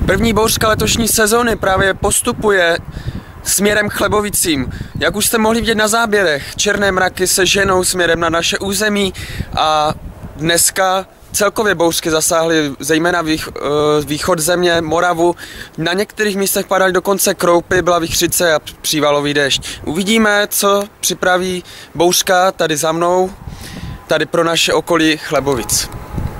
První bouřka letošní sezóny právě postupuje směrem k Chlebovicím. Jak už jste mohli vidět na záběrech, černé mraky se ženou směrem na naše území a dneska celkově bouřky zasáhly zejména východ země, Moravu. Na některých místech padaly dokonce kroupy, byla vichřice a přívalový déšť. Uvidíme, co připraví bouřka tady za mnou, tady pro naše okolí Chlebovic.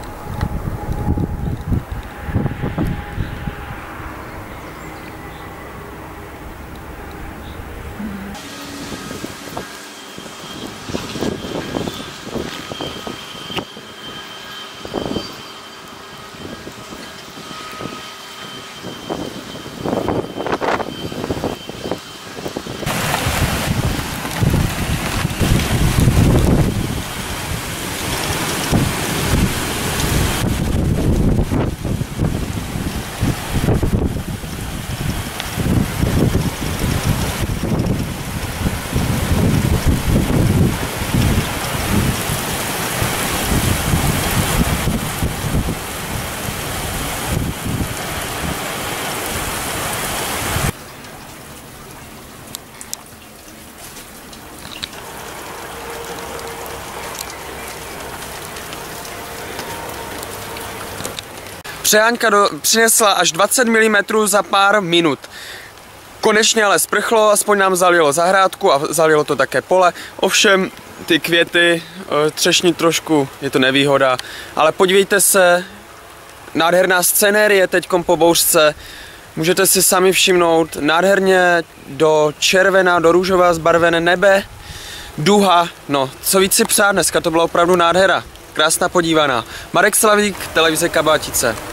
Přejáňka přinesla až 20 mm za pár minut. Konečně ale sprchlo, aspoň nám zalilo zahrádku a zalilo to také pole. Ovšem ty květy třešní trošku, je to nevýhoda. Ale podívejte se, nádherná scenérie teďkom po bouřce. Můžete si sami všimnout, nádherně do červená, do růžová zbarvené nebe, duha, no co víc si přát, dneska to byla opravdu nádhera. Krásná podívaná. Marek Slavík, televize Kabátice.